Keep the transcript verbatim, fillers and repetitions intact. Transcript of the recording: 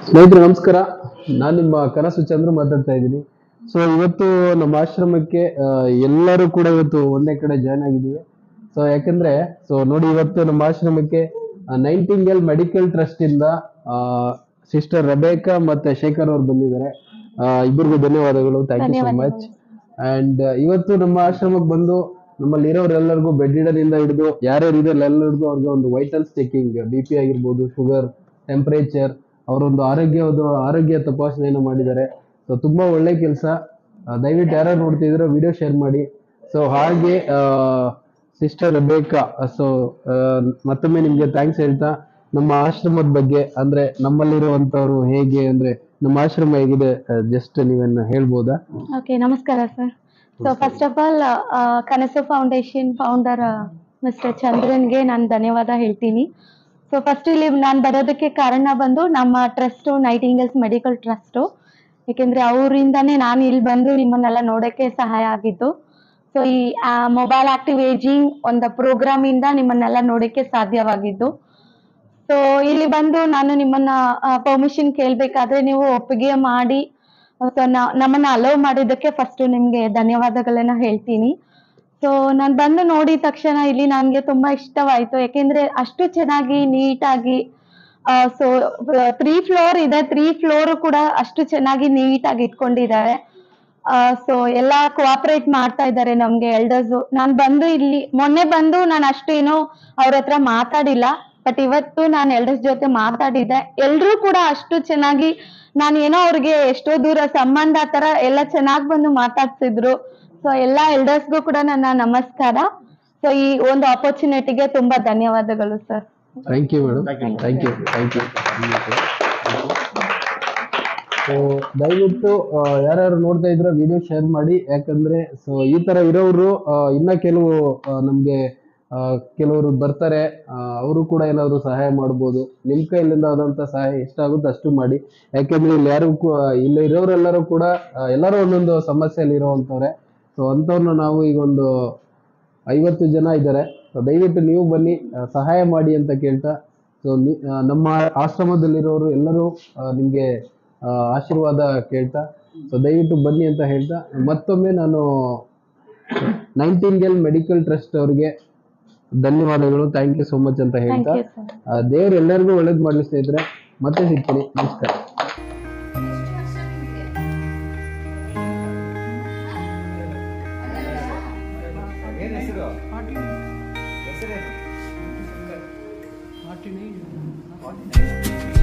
ಸ್ನೇಹಿತರೆ ನಮಸ್ಕಾರ. ನಾನು ನಿಮ್ಮ ಕನಸು ಚಂದ್ರ ಮಾತಾಡ್ತಾ ಇದ್ದೀನಿ. ಸೊ ಇವತ್ತು ನಮ್ಮ ಆಶ್ರಮಕ್ಕೆ ಎಲ್ಲರೂ ಕೂಡ ಇವತ್ತು ಒಂದೇ ಕಡೆ ಜಾಯ್ನ್ ಆಗಿದ್ದೀವಿ. ಸೊ ಯಾಕಂದ್ರೆ ಸೊ ನೋಡಿ ಇವತ್ತು ನಮ್ಮ ಆಶ್ರಮಕ್ಕೆ ನೈಂಟಿಂಗೇಲ್ ಮೆಡಿಕಲ್ ಟ್ರಸ್ಟ್ ಇಂದ ಸಿಸ್ಟರ್ ರೆಬೇಕಾ ಮತ್ತೆ ಶೇಖರ್ ಅವರು ಬಂದಿದ್ದಾರೆ. ಇಬ್ಬರಿಗೂ ಧನ್ಯವಾದಗಳು, thank you so much. And ಇವತ್ತು ನಮ್ಮ ಆಶ್ರಮಕ್ಕೆ ಬಂದು ನಮ್ಮಲ್ಲಿ ಇರೋರೆಲ್ಲರಿಗೂ ಬೆಡ್ ಇಂದ ಹಿಡಿದು ಯಾರ್ಯಾರು ಇದೆ ಎಲ್ಲ ಹಿಡಿದು ಅವ್ರಿಗೆ ಒಂದು ವೈಟಲ್ಸ್ ಚೆಕಿಂಗ್, ಬಿ ಪಿ ಆಗಿರ್ಬೋದು, ಶುಗರ್, ಟೆಂಪರೇಚರ್, ಅವರೊಂದು ಆರೋಗ್ಯವಾದ ಆರೋಗ್ಯ ತಪಾಸಣೆಯನ್ನು ಮಾಡಿದ್ದಾರೆ. ಸೊ ತುಂಬಾ ಒಳ್ಳೆ ಕೆಲಸ. ದಯವಿಟ್ಟು ಯಾರು ನೋಡ್ತಿದ್ರು ವಿಡಿಯೋ ಶೇರ್ ಮಾಡಿ. ಸೊ ಹಾಗೆ ಸಿಸ್ಟರ್ ರೆಬೇಕಾ, ಸೊ ಮತ್ತೊಮ್ಮೆ ನಿಮ್ಗೆ ಥ್ಯಾಂಕ್ಸ್ ಹೇಳ್ತಾ ನಮ್ಮ ಆಶ್ರಮದ ಬಗ್ಗೆ ಅಂದ್ರೆ ನಮ್ಮಲ್ಲಿರುವಂತವ್ರು ಹೇಗೆ ಅಂದ್ರೆ ನಮ್ಮ ಆಶ್ರಮ ಹೇಗಿದೆ ಜಸ್ಟ್ ನೀವನ್ನ ಹೇಳ್ಬೋದಾ? ಓಕೆ, ನಮಸ್ಕಾರ sir. So first of all Kanasu foundation founder mister ಚಂದ್ರನ್ಗೆ ನಾನು ಧನ್ಯವಾದ ಹೇಳ್ತೀನಿ. ಸೊ ಫಸ್ಟ್ ಇಲ್ಲಿ ನಾನು ಬರೋದಕ್ಕೆ ಕಾರಣ ಬಂದು ನಮ್ಮ ಟ್ರಸ್ಟ್ ನೈಟಿಂಗೇಲ್ಸ್ ಮೆಡಿಕಲ್ ಟ್ರಸ್ಟ್, ಯಾಕೆಂದ್ರೆ ಅವರಿಂದಾನೇ ನಾನು ಇಲ್ಲಿ ಬಂದು ನಿಮ್ಮನ್ನೆಲ್ಲ ನೋಡೋಕ್ಕೆ ಸಹಾಯ ಆಗಿದ್ದು. ಸೊ ಈ ಮೊಬೈಲ್ ಆಕ್ಟಿವ್ ಏಜಿಂಗ್ ಒಂದು ಪ್ರೋಗ್ರಾಮ್ ಇಂದ ನಿಮ್ಮನ್ನೆಲ್ಲ ನೋಡೋಕ್ಕೆ ಸಾಧ್ಯವಾಗಿದ್ದು. ಸೊ ಇಲ್ಲಿ ಬಂದು ನಾನು ನಿಮ್ಮನ್ನ ಪರ್ಮಿಷನ್ ಕೇಳಬೇಕಾದ್ರೆ ನೀವು ಒಪ್ಪಿಗೆ ಮಾಡಿ ಸೊ ನಮ್ಮನ್ನ ಅಲೋ ಮಾಡಿದ್ದಕ್ಕೆ ಫಸ್ಟ್ ನಿಮ್ಗೆ ಧನ್ಯವಾದಗಳನ್ನ ಹೇಳ್ತೀನಿ. ಸೊ ನಾನು ಬಂದು ನೋಡಿದ ತಕ್ಷಣ ಇಲ್ಲಿ ನನಗೆ ತುಂಬಾ ಇಷ್ಟವಾಯ್ತು, ಯಾಕೆಂದ್ರೆ ಅಷ್ಟು ಚೆನ್ನಾಗಿ ನೀಟಾಗಿ ಸೊ ತ್ರೀ ಫ್ಲೋರ್ ಇದೆ, ತ್ರೀ ಫ್ಲೋರ್ ಕೂಡ ಅಷ್ಟು ಚೆನ್ನಾಗಿ ನೀಟಾಗಿ ಇಟ್ಕೊಂಡಿದ್ದಾರೆ. ಸೊ ಎಲ್ಲ ಕೋಆಪರೇಟ್ ಮಾಡ್ತಾ ಇದ್ದಾರೆ ನಮ್ಗೆ ಎಲ್ಡರ್ಸು. ನಾನು ಬಂದು ಇಲ್ಲಿ ಮೊನ್ನೆ ಬಂದು ನಾನು ಅಷ್ಟೇನೋ ಅವ್ರ ಹತ್ರ ಮಾತಾಡಿಲ್ಲ, ಬಟ್ ಇವತ್ತು ನಾನು ಎಲ್ಡರ್ಸ್ ಜೊತೆ ಮಾತಾಡಿದ್ದೆ. ಎಲ್ರೂ ಕೂಡ ಅಷ್ಟು ಚೆನ್ನಾಗಿ, ನಾನು ಏನೋ ಅವ್ರಿಗೆ ಎಷ್ಟೋ ದೂರ ಸಂಬಂಧ ತರ ಎಲ್ಲ ಚೆನ್ನಾಗಿ ಬಂದು ಮಾತಾಡ್ಸಿದ್ರು. ಸೊ ಎಲ್ಲ ಎಲ್ಡರ್ಸ್ಗೂ ಕೂಡ ನನ್ನ ನಮಸ್ಕಾರ. ಸೊ ಈ ಒಂದು ಆಪರ್ಚುನಿಟಿಗೆ ತುಂಬಾ ಧನ್ಯವಾದಗಳು sir. Thank you madam, thank you thank you. So ದಯವಿಟ್ಟು ಯಾರ್ಯಾರು ನೋಡ್ತಾ ಇದ್ರೆ ವಿಡಿಯೋ ಶೇರ್ ಮಾಡಿ, ಯಾಕಂದ್ರೆ ಸೊ ಈ ತರ ಇರೋರು ಇನ್ನ ಕೆಲವು ನಮ್ಗೆ ಕೆಲವರು ಬರ್ತಾರೆ, ಅವರು ಕೂಡ ಏನಾದ್ರು ಸಹಾಯ ಮಾಡ್ಬೋದು. ನಿಮ್ ಕೈಲಿಂದ ಆದಂತ ಸಹಾಯ ಎಷ್ಟಾಗುತ್ತೆ ಅಷ್ಟು ಮಾಡಿ. ಯಾಕಂದ್ರೆ ಇಲ್ಲಿ ಯಾರು ಇಲ್ಲಿ ಇರೋರೆಲ್ಲರೂ ಕೂಡ ಎಲ್ಲರೂ ಒಂದೊಂದು ಸಮಸ್ಯೆಯಲ್ಲಿ ಇರೋವಂಥವ್ರೆ. ಸೊ ಅಂಥವ್ರನ್ನ ನಾವು ಈಗ ಒಂದು ಐವತ್ತು ಜನ ಇದ್ದಾರೆ. ಸೊ ದಯವಿಟ್ಟು ನೀವು ಬನ್ನಿ, ಸಹಾಯ ಮಾಡಿ ಅಂತ ಕೇಳ್ತಾ, ಸೊ ನಮ್ಮ ಆಶ್ರಮದಲ್ಲಿರೋರು ಎಲ್ಲರೂ ನಿಮ್ಗೆ ಆಶೀರ್ವಾದ ಕೇಳ್ತಾ, ಸೊ ದಯವಿಟ್ಟು ಬನ್ನಿ ಅಂತ ಹೇಳ್ತಾ ಮತ್ತೊಮ್ಮೆ ನಾನು ನೈಂಟಿಂಗೇಲ್ ಮೆಡಿಕಲ್ ಟ್ರಸ್ಟ್ ಅವ್ರಿಗೆ ಧನ್ಯವಾದಗಳು, ಥ್ಯಾಂಕ್ ಯು ಸೋ ಮಚ್ ಅಂತ ಹೇಳ್ತಾ ದೇವ್ರು ಎಲ್ಲರಿಗೂ ಒಳ್ಳೇದ್ ಮಾಡ್ಲಿ ಸ್ನೇಹಿತರೆ. ಮತ್ತೆ ಸಿಗ್ತೀನಿ, ನಮಸ್ಕಾರ. Forty-nine.